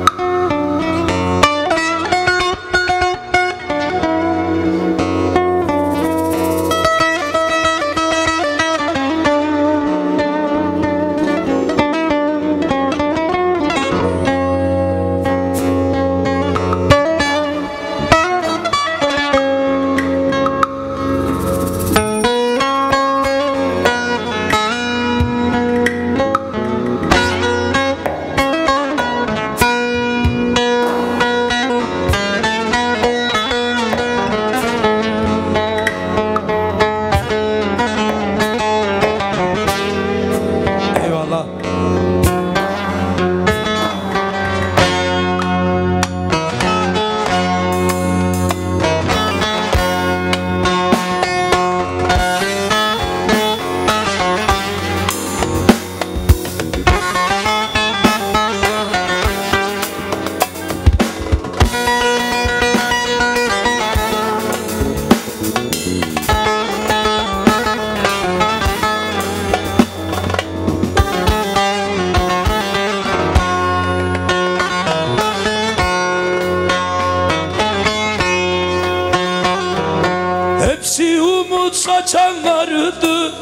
Hepsi umut saçanlardı,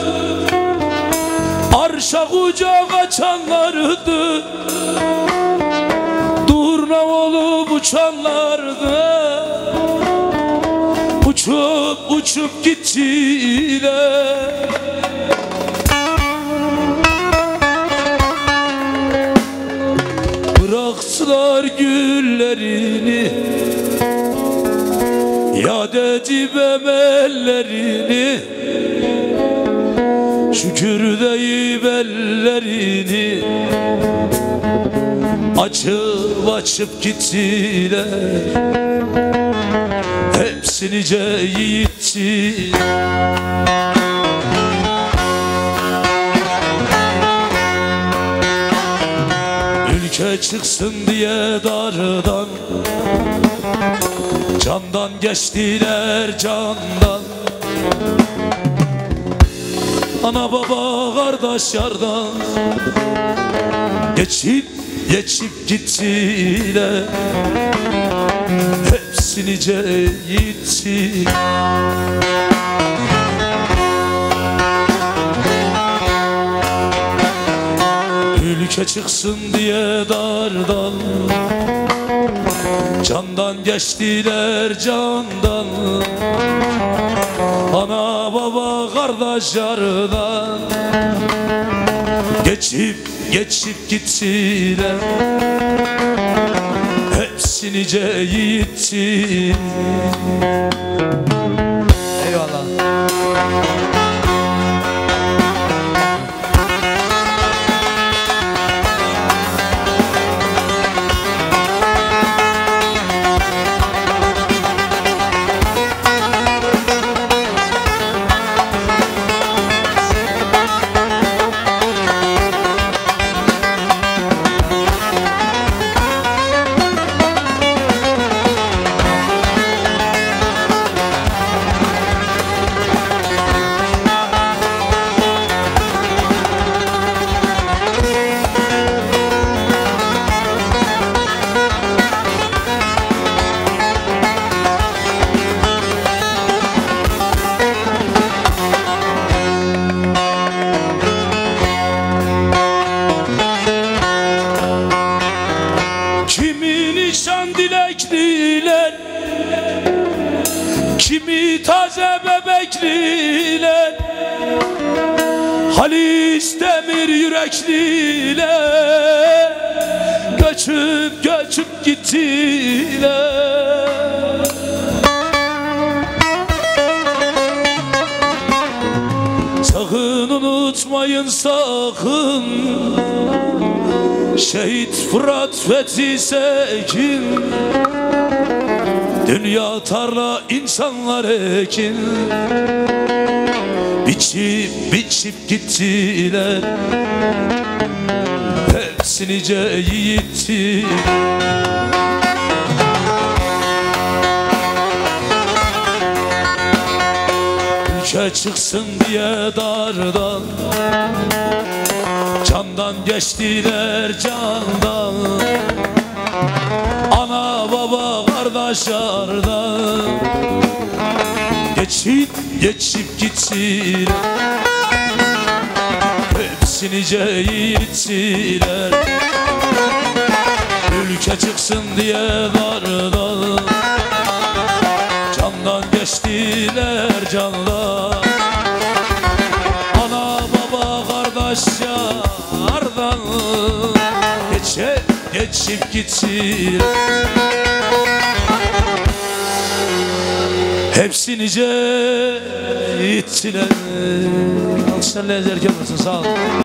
arşa kucak açanlardı, durna olup uçanlardı. Uçup uçup gittiler. Bıraktılar güllerini, yad edip emellerini, şükür deyip ellerini açıp açıp gittiler. Hepsi nice yiğitti. Ülke çıksın diye dardan, candan geçtiler candan. Ana baba kardeş yardan geçip gittiler. Hepsi nice yiğitti. Ülke çıksın diye dardan, candan geçtiler candan. Ana baba kardeş yardan geçip gittiler. Hepsi nice yiğitti. Eyvallah. Dilekliler, kimi taze bebekliler, halis demir yürekliler göçüp gittiler. Sakın unutmayın sakın, şehit Fırat Fethi Sekin. Dünya tarla insanlar ekin, biçip gittiler. Hepsi nice yiğitti. Ülke çıksın diye dardan, candan geçtiler candan. kardeşlerden. Geçip gittiler, hepsini yiğittiler. Ülke çıksın diye dardan, candan geçtiler candan. Ana baba kardeş yardan, geçip gittiler. Hepsini yiğittiler. Alkışlarla ezerken olsun, sağ olun.